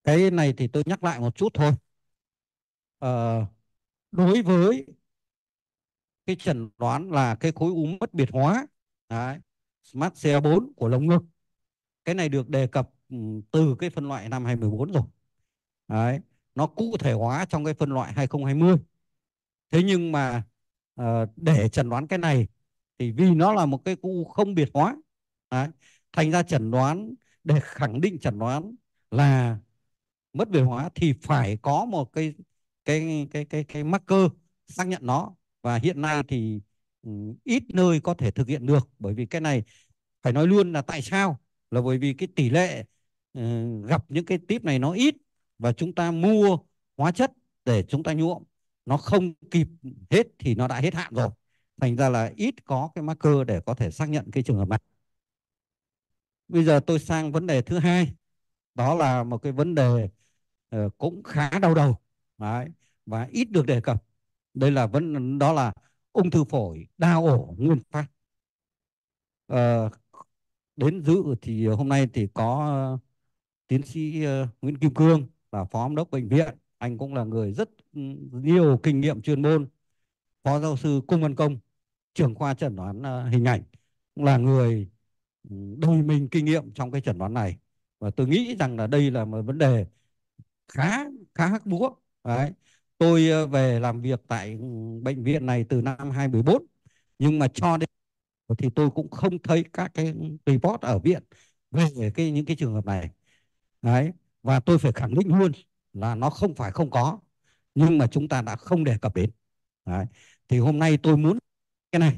Cái này thì tôi nhắc lại một chút thôi. Ờ, Đối với cái chẩn đoán là cái khối u mất biệt hóa, đấy, SMART CA4 của lồng ngực, cái này được đề cập từ cái phân loại năm 2014 rồi. Đấy, nó cụ thể hóa trong cái phân loại 2020. Thế nhưng mà để chẩn đoán cái này thì vì nó là một cái u không biệt hóa, đấy, thành ra chẩn đoán, để khẳng định chẩn đoán là mất biệt hóa thì phải có một cái marker xác nhận nó, và hiện nay thì ít nơi có thể thực hiện được, bởi vì cái này phải nói luôn là tại sao, là bởi vì cái tỷ lệ ừ, gặp những cái típ này nó ít, và chúng ta mua hóa chất để chúng ta nhuộm nó không kịp hết thì nó đã hết hạn rồi, thành ra là ít có cái marker để có thể xác nhận cái trường hợp này. Bây giờ tôi sang vấn đề thứ hai, đó là một cái vấn đề cũng khá đau đầu. Đấy, và ít được đề cập. Đây là đó là ung thư phổi đa ổ nguyên phát. Ờ, Đến dự thì hôm nay thì có tiến sĩ Nguyễn Kim Cương là phó giám đốc bệnh viện, anh cũng là người rất nhiều kinh nghiệm chuyên môn. Phó giáo sư Cung Văn Công, trưởng khoa chẩn đoán hình ảnh, cũng là người đầy mình kinh nghiệm trong cái chẩn đoán này, và tôi nghĩ rằng là đây là một vấn đề khá khá hắc búa. Đấy, tôi về làm việc tại bệnh viện này từ năm 2014, nhưng mà cho đến thì tôi cũng không thấy các cái report ở viện về những cái trường hợp này. Đấy, và tôi phải khẳng định luôn là nó không phải không có, nhưng mà chúng ta đã không đề cập đến. Đấy, thì hôm nay tôi muốn cái này.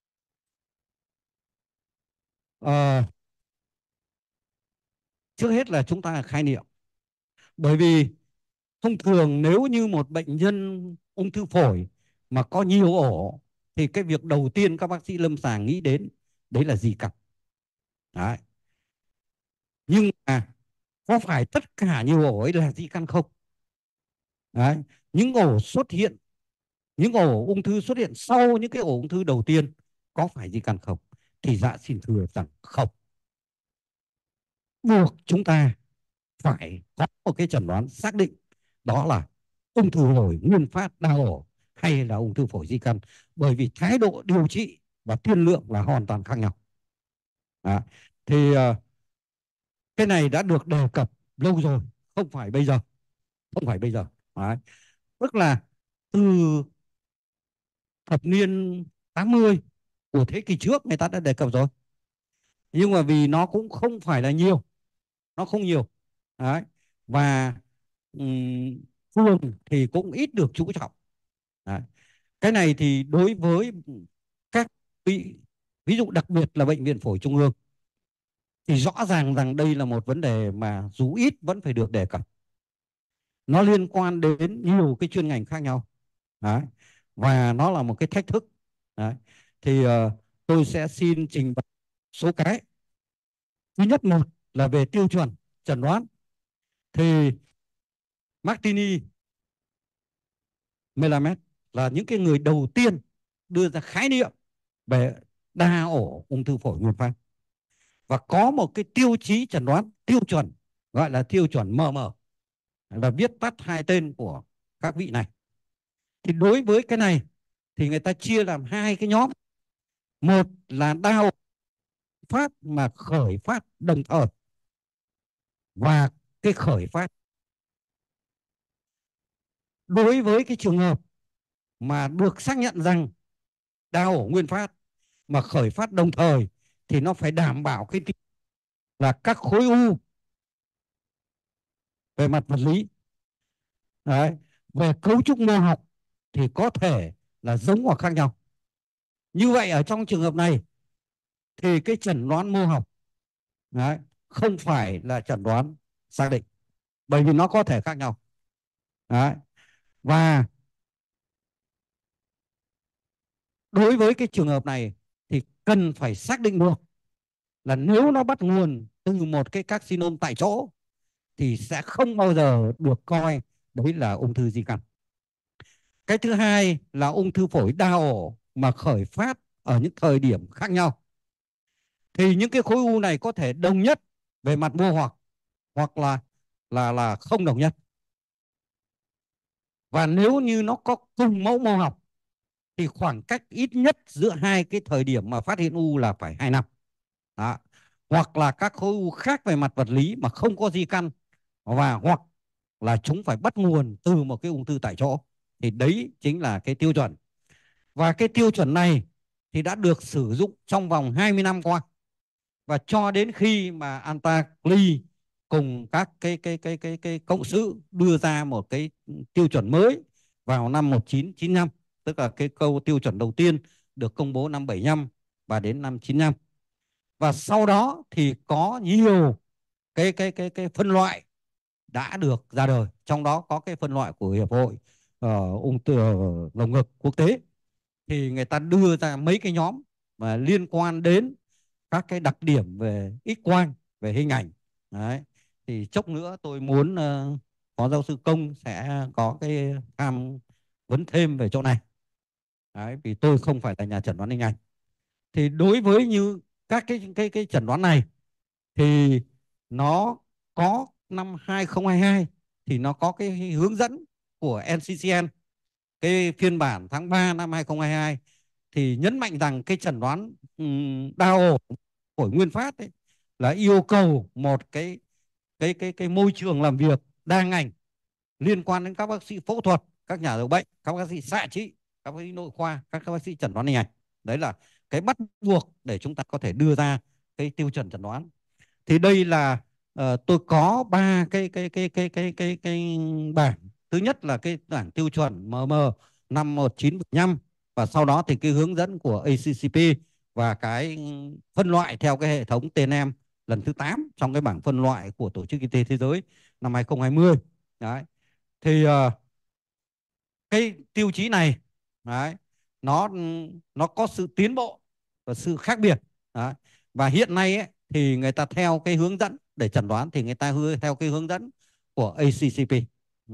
Ờ, Trước hết là chúng ta khai niệm, bởi vì thông thường nếu như một bệnh nhân ung thư phổi mà có nhiều ổ thì cái việc đầu tiên các bác sĩ lâm sàng nghĩ đến đấy là di căn. Đấy. Nhưng mà có phải tất cả nhiều ổ ấy là di căn không? Đấy. Những ổ xuất hiện, những ổ ung thư xuất hiện sau những cái ổ ung thư đầu tiên có phải di căn không? Thì dạ xin thưa rằng không. Buộc chúng ta phải có một cái chẩn đoán xác định đó là ung thư phổi nguyên phát đa ổ hay là ung thư phổi di căn, bởi vì thái độ điều trị và tiên lượng là hoàn toàn khác nhau. Đó. Thì cái này đã được đề cập lâu rồi, không phải bây giờ, không phải bây giờ. Đấy. Tức là từ thập niên 80 của thế kỷ trước người ta đã đề cập rồi, nhưng mà vì nó cũng không phải là nhiều, nó không nhiều. Đấy. Và phương thì cũng ít được chú trọng. Đấy. Cái này thì đối với các vị, ví dụ đặc biệt là bệnh viện phổi trung ương, thì rõ ràng rằng đây là một vấn đề mà dù ít vẫn phải được đề cập. Nó liên quan đến nhiều cái chuyên ngành khác nhau. Đấy. Và nó là một cái thách thức. Đấy. Thì tôi sẽ xin trình bày số cái. Thứ nhất, một là về tiêu chuẩn chẩn đoán. Thì Martini, Melamed là những cái người đầu tiên đưa ra khái niệm về đa ổ ung thư phổi nguyên phát, và có một cái tiêu chí chẩn đoán tiêu chuẩn gọi là tiêu chuẩn MM, là viết tắt hai tên của các vị này. Thì đối với cái này thì người ta chia làm hai cái nhóm. Một là đa ổ phát mà khởi phát đồng thời, và cái khởi phát đối với cái trường hợp mà được xác nhận rằng đa ổ nguyên phát mà khởi phát đồng thời thì nó phải đảm bảo cái là các khối u về mặt vật lý. Đấy. Về cấu trúc mô học thì có thể là giống hoặc khác nhau. Như vậy ở trong trường hợp này thì cái chẩn đoán mô học, đấy, không phải là chẩn đoán xác định, bởi vì nó có thể khác nhau. Đấy. Và đối với cái trường hợp này thì cần phải xác định được là nếu nó bắt nguồn từ một cái carcinoma tại chỗ thì sẽ không bao giờ được coi đấy là ung thư di căn. Cái thứ hai là ung thư phổi đa ổ mà khởi phát ở những thời điểm khác nhau. Thì những cái khối u này có thể đồng nhất về mặt mô hoặc là là không đồng nhất. Và nếu như nó có cùng mẫu mô học thì khoảng cách ít nhất giữa hai cái thời điểm mà phát hiện u là phải 2 năm. Đó. Hoặc là các khối u khác về mặt vật lý mà không có di căn, và hoặc là chúng phải bắt nguồn từ một cái ung thư tại chỗ. Thì đấy chính là cái tiêu chuẩn. Và cái tiêu chuẩn này thì đã được sử dụng trong vòng 20 năm qua. Và cho đến khi mà Antakli cùng các cái cộng sự đưa ra một cái tiêu chuẩn mới vào năm 1995, tức là cái câu tiêu chuẩn đầu tiên được công bố năm 75 và đến năm 95. Và sau đó thì có nhiều cái phân loại đã được ra đời, trong đó có cái phân loại của hiệp hội ung thư lồng ngực quốc tế. Thì người ta đưa ra mấy cái nhóm mà liên quan đến các cái đặc điểm về X quang, về hình ảnh. Đấy. Thì chốc nữa tôi muốn phó giáo sư Công sẽ có cái tham vấn thêm về chỗ này. Đấy, vì tôi không phải là nhà chẩn đoán hình ảnh. Thì đối với như các cái chẩn đoán này thì nó có năm 2022 thì nó có cái hướng dẫn của NCCN, cái phiên bản tháng 3 năm 2022, thì nhấn mạnh rằng cái chẩn đoán đa ổ phổi nguyên phát ấy, là yêu cầu một cái môi trường làm việc đa ngành liên quan đến các bác sĩ phẫu thuật, các nhà điều bệnh, các bác sĩ xạ trị, các bác sĩ nội khoa, các bác sĩ chẩn đoán hình ảnh. Đấy là cái bắt buộc để chúng ta có thể đưa ra cái tiêu chuẩn chẩn đoán. Thì đây là tôi có ba cái bảng. Thứ nhất là cái bảng tiêu chuẩn MM năm 1975, và sau đó thì cái hướng dẫn của ACCP và cái phân loại theo cái hệ thống TNM lần thứ 8 trong cái bảng phân loại của Tổ chức Y tế Thế giới năm 2020. Đấy. Thì cái tiêu chí này, đấy, nó nó có sự tiến bộ và sự khác biệt. Đấy. Và hiện nay ấy, thì người ta theo cái hướng dẫn để chẩn đoán thì người ta theo cái hướng dẫn của ACCP. Ừ.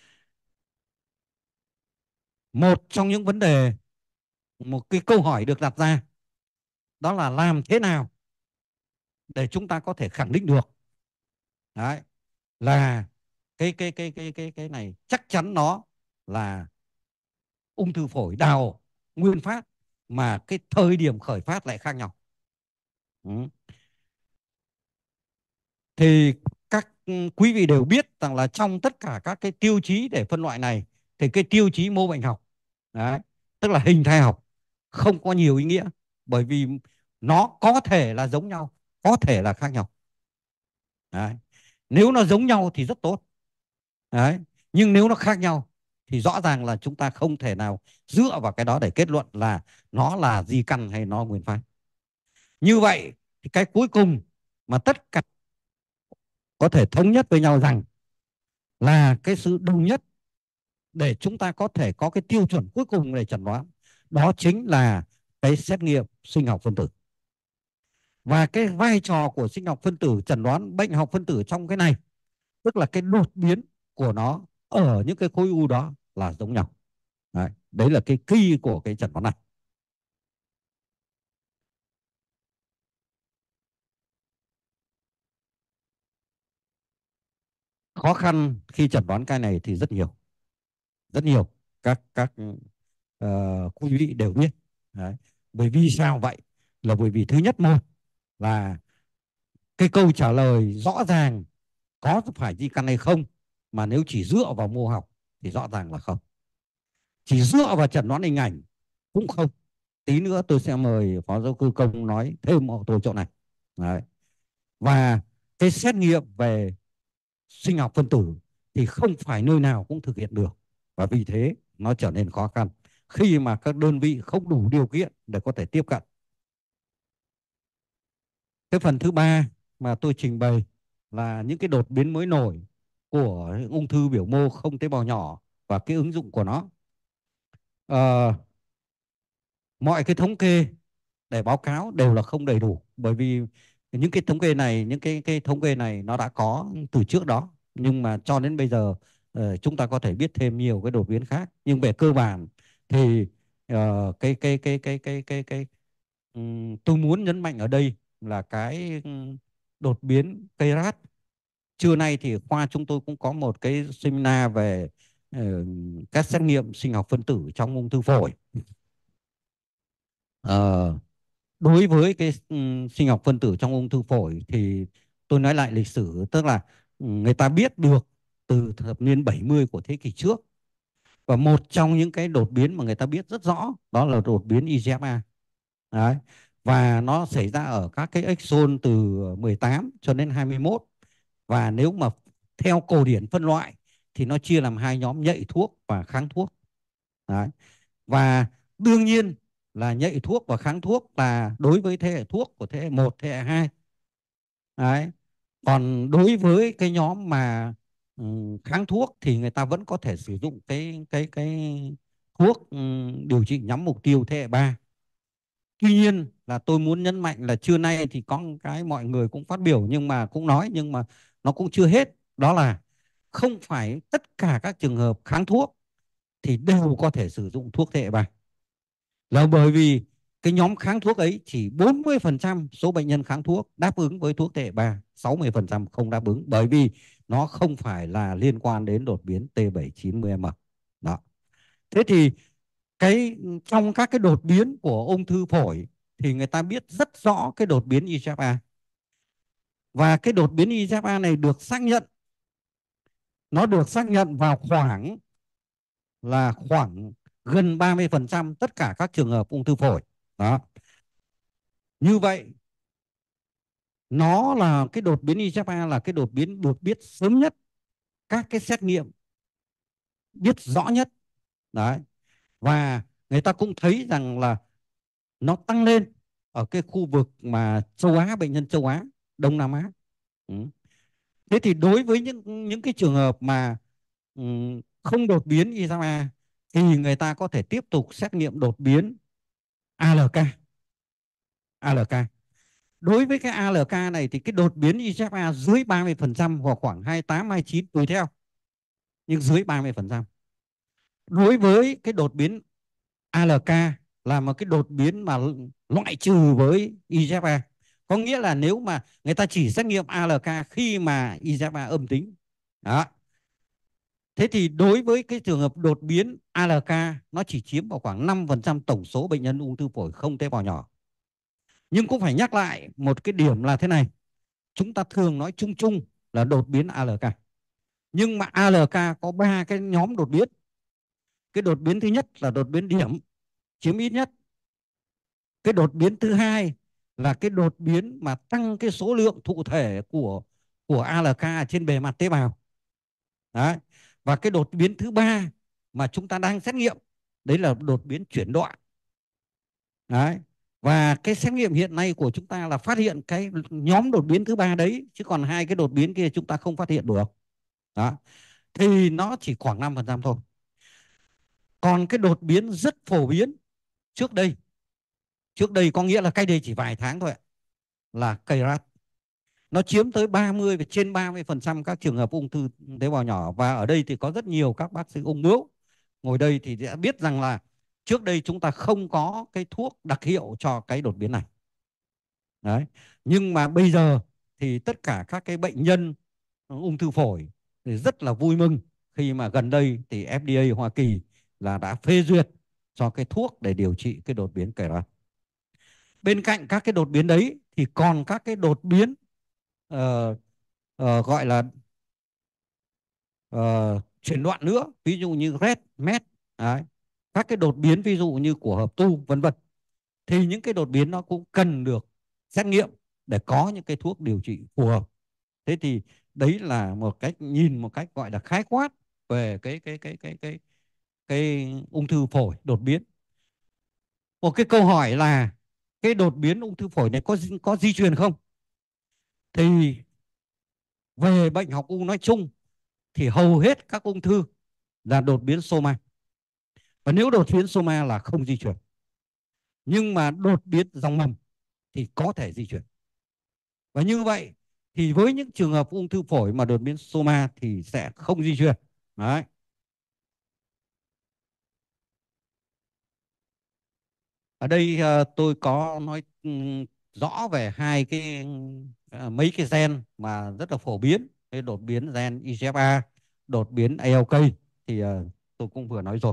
Một trong những vấn đề, một cái câu hỏi được đặt ra, đó là làm thế nào để chúng ta có thể khẳng định được, đấy, là cái này chắc chắn nó là ung thư phổi đào nguyên phát mà cái thời điểm khởi phát lại khác nhau. Ừ. Thì các quý vị đều biết rằng là trong tất cả các cái tiêu chí để phân loại này thì cái tiêu chí mô bệnh học, đấy, tức là hình thái học, không có nhiều ý nghĩa, bởi vì nó có thể là giống nhau, có thể là khác nhau. Đấy. Nếu nó giống nhau thì rất tốt. Đấy. Nhưng nếu nó khác nhau thì rõ ràng là chúng ta không thể nào dựa vào cái đó để kết luận là nó là di căn hay nó nguyên phát. Như vậy thì cái cuối cùng mà tất cả có thể thống nhất với nhau rằng là cái sự đồng nhất để chúng ta có thể có cái tiêu chuẩn cuối cùng để chẩn đoán, đó chính là cái xét nghiệm sinh học phân tử. Và cái vai trò của sinh học phân tử chẩn đoán bệnh học phân tử trong cái này, tức là cái đột biến của nó ở những cái khối u đó là giống nhau. Đấy là cái key của cái chẩn đoán này. Khó khăn khi chẩn đoán cái này thì rất nhiều, rất nhiều. Các quý vị đều biết. Đấy. Bởi vì sao vậy? Là bởi vì thứ nhất, một là cái câu trả lời rõ ràng có phải di căn hay không, mà nếu chỉ dựa vào mô học thì rõ ràng là không. Chỉ dựa vào chẩn đoán hình ảnh cũng không. Tí nữa tôi sẽ mời phó giáo sư Công nói thêm ở tôi chỗ này. Đấy. Và cái xét nghiệm về sinh học phân tử thì không phải nơi nào cũng thực hiện được, và vì thế nó trở nên khó khăn khi mà các đơn vị không đủ điều kiện để có thể tiếp cận. Cái phần thứ ba mà tôi trình bày là những cái đột biến mới nổi của ung thư biểu mô không tế bào nhỏ và cái ứng dụng của nó. Ờ, mọi cái thống kê để báo cáo đều là không đầy đủ, bởi vì những cái thống kê này, những cái thống kê này nó đã có từ trước đó, nhưng mà cho đến bây giờ chúng ta có thể biết thêm nhiều cái đột biến khác. Nhưng về cơ bản thì tôi muốn nhấn mạnh ở đây là cái đột biến KRAS trưa nay thì khoa chúng tôi cũng có một cái seminar về các xét nghiệm sinh học phân tử trong ung thư phổi. Ờ, Đối với cái sinh học phân tử trong ung thư phổi thì tôi nói lại lịch sử, tức là người ta biết được từ thập niên 70 của thế kỷ trước, và một trong những cái đột biến mà người ta biết rất rõ đó là đột biến IGFA. Đấy. Và nó xảy ra ở các cái exon từ 18 cho đến 21, và nếu mà theo cổ điển phân loại thì nó chia làm hai nhóm: nhạy thuốc và kháng thuốc. Đấy. Và đương nhiên là nhạy thuốc và kháng thuốc là đối với thế hệ thuốc của thế hệ 1, thế hệ 2. Đấy. Còn đối với cái nhóm mà kháng thuốc thì người ta vẫn có thể sử dụng cái thuốc điều trị nhắm mục tiêu thế hệ 3. Tuy nhiên là tôi muốn nhấn mạnh là trưa nay thì có cái mọi người cũng phát biểu nhưng mà cũng nói, nhưng mà nó cũng chưa hết, đó là không phải tất cả các trường hợp kháng thuốc thì đều có thể sử dụng thuốc thế hệ 3. Là bởi vì cái nhóm kháng thuốc ấy chỉ 40% số bệnh nhân kháng thuốc đáp ứng với thuốc thế hệ 3, 60% không đáp ứng, bởi vì nó không phải là liên quan đến đột biến T790M. Đó. Thế thì trong các cái đột biến của ung thư phổi thì người ta biết rất rõ cái đột biến IGFA. Và cái đột biến IGFA này được xác nhận, nó được xác nhận vào khoảng gần 30% tất cả các trường hợp ung thư phổi. Đó. Như vậy nó là cái đột biến IGFA là cái đột biến được biết sớm nhất, các cái xét nghiệm biết rõ nhất. Đấy. Và người ta cũng thấy rằng là nó tăng lên ở cái khu vực mà châu Á, bệnh nhân châu Á, Đông Nam Á. Ừ. Thế thì đối với những cái trường hợp mà không đột biến IGFA thì người ta có thể tiếp tục xét nghiệm đột biến ALK. ALK. Đối với cái ALK này thì cái đột biến IGFA dưới 30% hoặc khoảng 28, 29 tùy theo, nhưng dưới 30%. Đối với cái đột biến ALK là một cái đột biến mà loại trừ với IGFA. Có nghĩa là nếu mà người ta chỉ xét nghiệm ALK khi mà IGFA âm tính. Đó. Thế thì đối với cái trường hợp đột biến ALK nó chỉ chiếm vào khoảng 5% tổng số bệnh nhân ung thư phổi không tế bào nhỏ. Nhưng cũng phải nhắc lại một cái điểm là thế này. Chúng ta thường nói chung chung là đột biến ALK. Nhưng mà ALK có 3 cái nhóm đột biến. Cái đột biến thứ nhất là đột biến điểm, chiếm ít nhất. Cái đột biến thứ hai là cái đột biến mà tăng cái số lượng thụ thể của ALK trên bề mặt tế bào. Đấy. Và cái đột biến thứ ba mà chúng ta đang xét nghiệm đấy là đột biến chuyển đoạn. Đấy. Và cái xét nghiệm hiện nay của chúng ta là phát hiện cái nhóm đột biến thứ ba đấy, chứ còn hai cái đột biến kia chúng ta không phát hiện được. Đó. Thì nó chỉ khoảng 5% thôi. Còn cái đột biến rất phổ biến trước đây có nghĩa là cách đây chỉ vài tháng thôi, là KRAS. Nó chiếm tới 30 và trên 30% các trường hợp ung thư tế bào nhỏ. Và ở đây thì có rất nhiều các bác sĩ ung bướu ngồi đây thì đã biết rằng là trước đây chúng ta không có cái thuốc đặc hiệu cho cái đột biến này. Đấy. Nhưng mà bây giờ thì tất cả các cái bệnh nhân ung thư phổi thì rất là vui mừng khi mà gần đây thì FDA Hoa Kỳ là đã phê duyệt cho cái thuốc để điều trị cái đột biến KRAS. Bên cạnh các cái đột biến đấy thì còn các cái đột biến gọi là chuyển đoạn nữa, ví dụ như RET, MET. Đấy. Các cái đột biến ví dụ như của hợp tu vân vân, thì những cái đột biến nó cũng cần được xét nghiệm để có những cái thuốc điều trị phù hợp. Thế thì đấy là một cách nhìn một cách gọi là khái quát về cái ung thư phổi đột biến. Một cái câu hỏi là cái đột biến ung thư phổi này có di truyền không? Thì về bệnh học u nói chung thì hầu hết các ung thư là đột biến soma. Và nếu đột biến soma là không di truyền. Nhưng mà đột biến dòng mầm thì có thể di truyền. Và như vậy thì với những trường hợp ung thư phổi mà đột biến soma thì sẽ không di truyền. Đấy. Ở đây tôi có nói rõ về mấy cái gen mà rất là phổ biến. cái đột biến gen EGFR, đột biến ALK thì tôi cũng vừa nói rồi.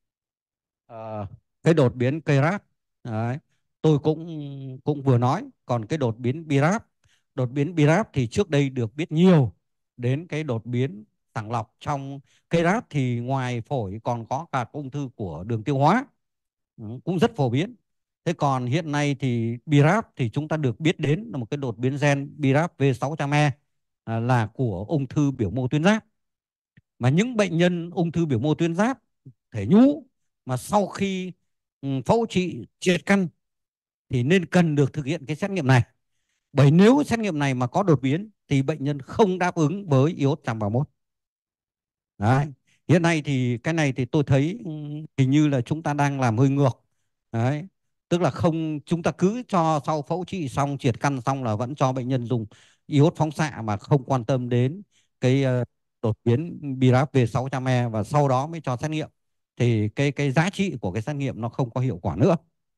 Cái đột biến KRAS đấy, tôi cũng cũng vừa nói. Còn cái đột biến BRAF thì trước đây được biết nhiều đến cái đột biến sàng lọc trong KRAS thì ngoài phổi còn có cả ung thư của đường tiêu hóa. Cũng rất phổ biến. Thế còn hiện nay thì BRAF thì chúng ta được biết đến là một cái đột biến gen BRAF V600E, là của ung thư biểu mô tuyến giáp. Mà những bệnh nhân ung thư biểu mô tuyến giáp thể nhũ mà sau khi phẫu trị triệt căn thì nên cần được thực hiện cái xét nghiệm này. Bởi nếu xét nghiệm này mà có đột biến thì bệnh nhân không đáp ứng với iốt 131. Đấy. Hiện nay thì cái này thì tôi thấy hình như là chúng ta đang làm hơi ngược. Đấy. Tức là không, chúng ta cứ cho sau phẫu trị xong, triệt căn xong là vẫn cho bệnh nhân dùng iốt phóng xạ mà không quan tâm đến cái đột biến BRAF V600E và sau đó mới cho xét nghiệm. Thì cái giá trị của cái xét nghiệm nó không có hiệu quả nữa.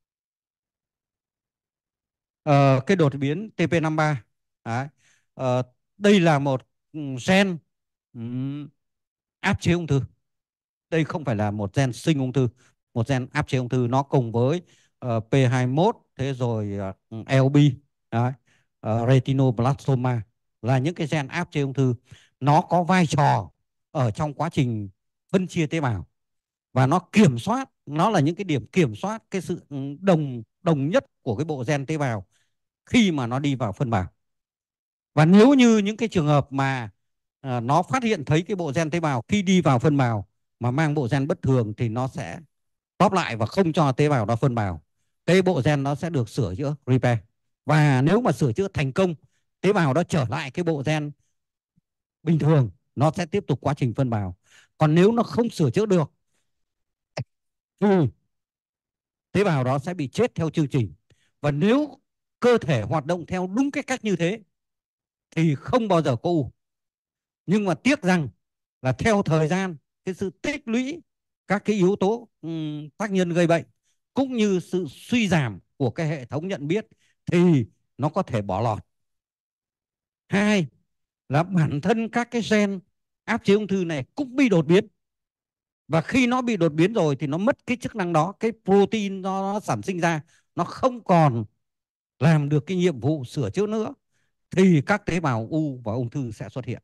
Cái đột biến TP53. Đấy. Ờ, đây là một gen áp chế ung thư. Đây không phải là một gen sinh ung thư, một gen áp chế ung thư. Nó cùng với P21, thế rồi LB, đấy, retinoblastoma là những cái gen áp chế ung thư. Nó có vai trò ở trong quá trình phân chia tế bào và nó kiểm soát, nó là những cái điểm kiểm soát cái sự đồng đồng nhất của cái bộ gen tế bào khi mà nó đi vào phân bào. Và nếu như những cái trường hợp mà nó phát hiện thấy cái bộ gen tế bào khi đi vào phân bào mà mang bộ gen bất thường thì nó sẽ tóp lại và không cho tế bào đó phân bào. Cái bộ gen nó sẽ được sửa chữa, repair. Và nếu mà sửa chữa thành công, tế bào đó trở lại cái bộ gen bình thường, nó sẽ tiếp tục quá trình phân bào. Còn nếu nó không sửa chữa được thì tế bào đó sẽ bị chết theo chương trình. Và nếu cơ thể hoạt động theo đúng cái cách như thế thì không bao giờ có u. Nhưng mà tiếc rằng là theo thời gian, cái sự tích lũy các cái yếu tố tác nhân gây bệnh cũng như sự suy giảm của cái hệ thống nhận biết thì nó có thể bỏ lọt. Hai là bản thân các cái gen áp chế ung thư này cũng bị đột biến. Và khi nó bị đột biến rồi thì nó mất cái chức năng đó, cái protein nó sản sinh ra nó không còn làm được cái nhiệm vụ sửa chữa nữa thì các tế bào u và ung thư sẽ xuất hiện.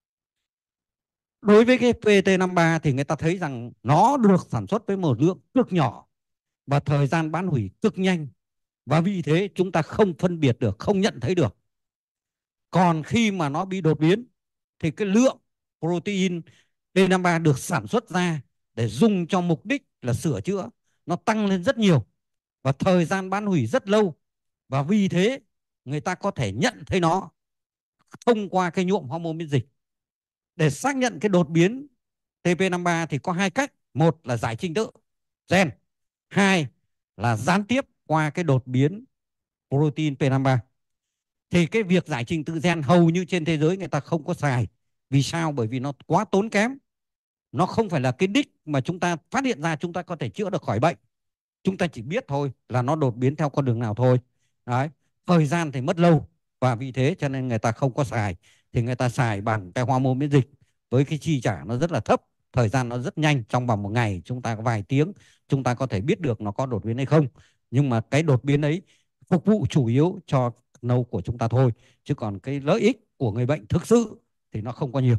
Đối với cái PT53 thì người ta thấy rằng nó được sản xuất với một lượng cực nhỏ và thời gian bán hủy cực nhanh, và vì thế chúng ta không phân biệt được, không nhận thấy được. Còn khi mà nó bị đột biến thì cái lượng protein P53 được sản xuất ra để dùng cho mục đích là sửa chữa nó tăng lên rất nhiều và thời gian bán hủy rất lâu, và vì thế người ta có thể nhận thấy nó thông qua cái nhuộm hormone miễn dịch. Để xác nhận cái đột biến TP53 thì có hai cách. Một là giải trình tự gen, hai là gián tiếp qua cái đột biến protein P53. Thì cái việc giải trình tự gen hầu như trên thế giới người ta không có xài. Vì sao? Bởi vì nó quá tốn kém. Nó không phải là cái đích mà chúng ta phát hiện ra chúng ta có thể chữa được khỏi bệnh. Chúng ta chỉ biết thôi là nó đột biến theo con đường nào thôi. Đấy. Thời gian thì mất lâu và vì thế cho nên người ta không có xài. Thì người ta xài bằng cái hormone miễn dịch với cái chi trả nó rất là thấp, thời gian nó rất nhanh, trong vòng một ngày chúng ta có vài tiếng chúng ta có thể biết được nó có đột biến hay không. Nhưng mà cái đột biến ấy phục vụ chủ yếu cho nâu của chúng ta thôi, chứ còn cái lợi ích của người bệnh thực sự thì nó không có nhiều.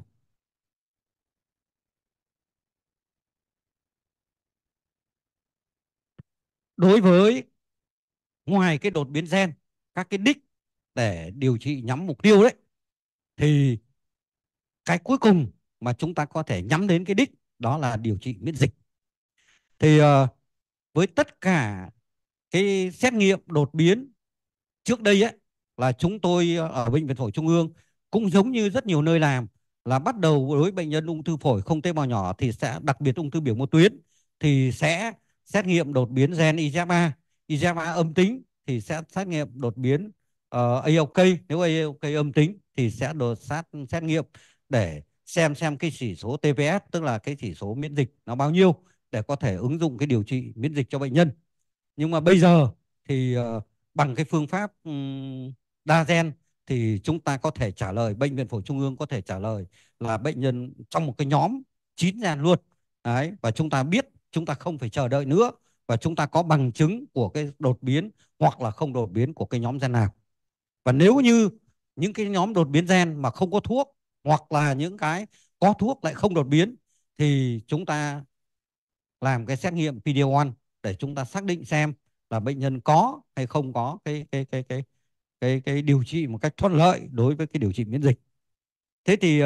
Đối với ngoài cái đột biến gen, các cái đích để điều trị nhắm mục tiêu đấy, thì cái cuối cùng mà chúng ta có thể nhắm đến cái đích đó là điều trị miễn dịch. Thì với tất cả cái xét nghiệm đột biến trước đây ấy, là chúng tôi ở Bệnh viện Phổi Trung ương cũng giống như rất nhiều nơi làm, là bắt đầu với bệnh nhân ung thư phổi không tế bào nhỏ thì sẽ, đặc biệt ung thư biểu mô tuyến thì sẽ xét nghiệm đột biến gen EGFR. EGFR âm tính thì sẽ xét nghiệm đột biến ALK. Nếu ALK âm tính thì sẽ xét nghiệm để xem cái chỉ số TPS, tức là cái chỉ số miễn dịch nó bao nhiêu để có thể ứng dụng cái điều trị miễn dịch cho bệnh nhân. Nhưng mà bây giờ thì bằng cái phương pháp đa gen thì chúng ta có thể trả lời, Bệnh viện Phổi Trung ương có thể trả lời là bệnh nhân trong một cái nhóm 9 gen luôn. Đấy, và chúng ta biết chúng ta không phải chờ đợi nữa, và chúng ta có bằng chứng của cái đột biến hoặc là không đột biến của cái nhóm gen nào. Và nếu như những cái nhóm đột biến gen mà không có thuốc, hoặc là những cái có thuốc lại không đột biến, thì chúng ta làm cái xét nghiệm PD-1 để chúng ta xác định xem là bệnh nhân có hay không có cái điều trị một cách thuận lợi đối với cái điều trị miễn dịch. Thế thì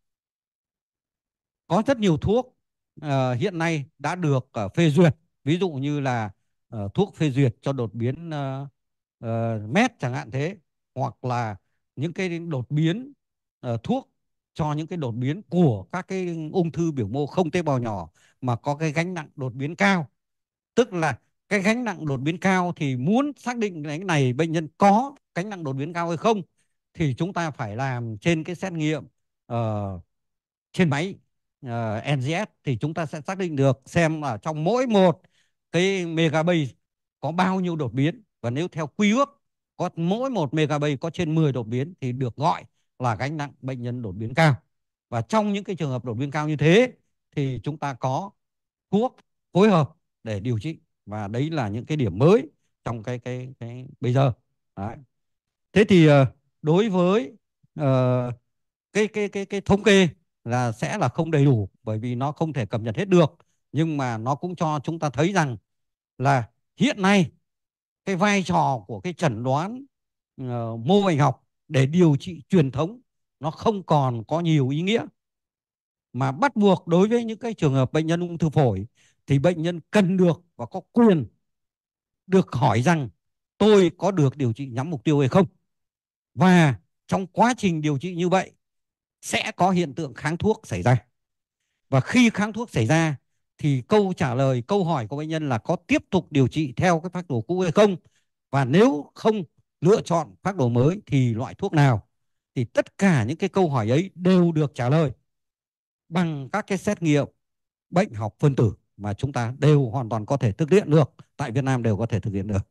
có rất nhiều thuốc hiện nay đã được phê duyệt, ví dụ như là thuốc phê duyệt cho đột biến MET chẳng hạn thế, hoặc là những cái đột biến thuốc cho những cái đột biến của các cái ung thư biểu mô không tế bào nhỏ mà có cái gánh nặng đột biến cao. Tức là cái gánh nặng đột biến cao thì muốn xác định cái này bệnh nhân có gánh nặng đột biến cao hay không thì chúng ta phải làm trên cái xét nghiệm trên máy NGS, thì chúng ta sẽ xác định được xem là trong mỗi một cái megabase có bao nhiêu đột biến, và nếu theo quy ước có mỗi một megabase có trên 10 đột biến thì được gọi là gánh nặng bệnh nhân đột biến cao. Và trong những cái trường hợp đột biến cao như thế thì chúng ta có thuốc phối hợp để điều trị, và đấy là những cái điểm mới trong cái bây giờ. Đấy. Thế thì đối với cái thống kê là sẽ là không đầy đủ, bởi vì nó không thể cập nhật hết được, nhưng mà nó cũng cho chúng ta thấy rằng là hiện nay cái vai trò của cái chẩn đoán mô bệnh học để điều trị truyền thống nó không còn có nhiều ý nghĩa, mà bắt buộc đối với những cái trường hợp bệnh nhân ung thư phổi thì bệnh nhân cần được và có quyền được hỏi rằng tôi có được điều trị nhắm mục tiêu hay không. Và trong quá trình điều trị như vậy sẽ có hiện tượng kháng thuốc xảy ra. Và khi kháng thuốc xảy ra thì câu hỏi của bệnh nhân là có tiếp tục điều trị theo cái phác đồ cũ hay không, và nếu không lựa chọn phác đồ mới thì loại thuốc nào. Thì tất cả những cái câu hỏi ấy đều được trả lời bằng các cái xét nghiệm bệnh học phân tử mà chúng ta đều hoàn toàn có thể thực hiện được, tại Việt Nam đều có thể thực hiện được.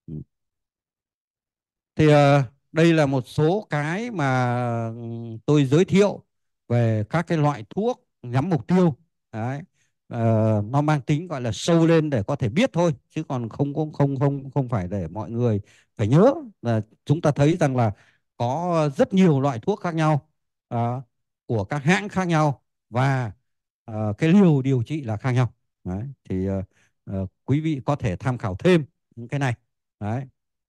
Thì đây là một số cái mà tôi giới thiệu về các cái loại thuốc nhắm mục tiêu. Đấy. Nó mang tính gọi là sâu lên để có thể biết thôi, chứ còn không phải để mọi người phải nhớ. Là chúng ta thấy rằng là có rất nhiều loại thuốc khác nhau của các hãng khác nhau, và cái liều điều trị là khác nhau. Đấy. Thì quý vị có thể tham khảo thêm những cái này. Đấy.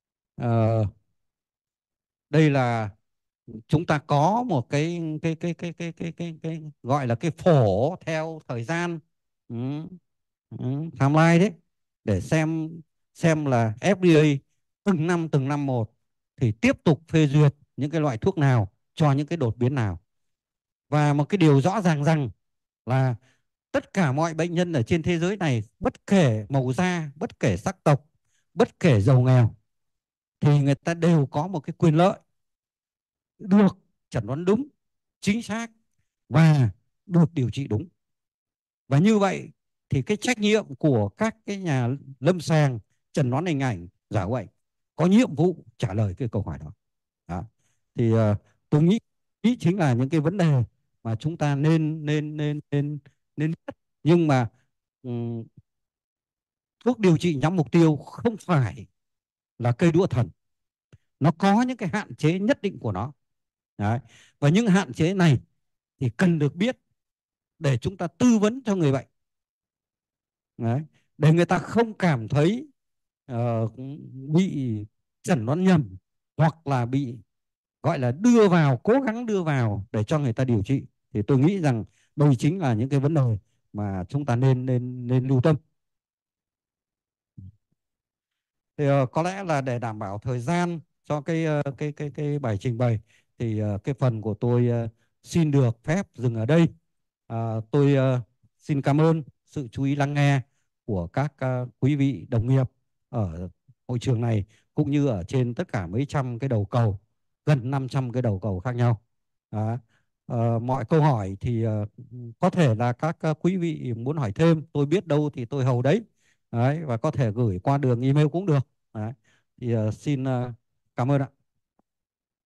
Đây là chúng ta có một cái gọi là cái phổ theo thời gian, ừ, timeline đấy, để xem là FDA từng năm một thì tiếp tục phê duyệt những cái loại thuốc nào cho những cái đột biến nào. Và một cái điều rõ ràng rằng là tất cả mọi bệnh nhân ở trên thế giới này, bất kể màu da, bất kể sắc tộc, bất kể giàu nghèo, thì người ta đều có một cái quyền lợi được chẩn đoán đúng, chính xác và được điều trị đúng. Và như vậy thì cái trách nhiệm của các cái nhà lâm sàng chẩn đoán hình ảnh giả bệnh có nhiệm vụ trả lời cái câu hỏi đó. Đó. Thì tôi nghĩ chính là những cái vấn đề mà chúng ta nên biết. Nhưng mà thuốc điều trị nhắm mục tiêu không phải là cây đũa thần, nó có những cái hạn chế nhất định của nó. Đấy. Và những hạn chế này thì cần được biết để chúng ta tư vấn cho người bệnh. Đấy. Để người ta không cảm thấy bị chẩn đoán nhầm, hoặc là bị gọi là cố gắng đưa vào để cho người ta điều trị. Thì tôi nghĩ rằng đây chính là những cái vấn đề mà chúng ta nên lưu tâm. Thì có lẽ là để đảm bảo thời gian cho cái bài trình bày thì cái phần của tôi xin được phép dừng ở đây. Tôi xin cảm ơn sự chú ý lắng nghe của các quý vị đồng nghiệp ở hội trường này, cũng như ở trên tất cả mấy trăm cái đầu cầu, gần 500 cái đầu cầu khác nhau. Đó. Mọi câu hỏi thì có thể là các quý vị muốn hỏi thêm, tôi biết đâu thì tôi hầu đấy. Đấy, và có thể gửi qua đường email cũng được. Đấy. Thì xin cảm ơn ạ.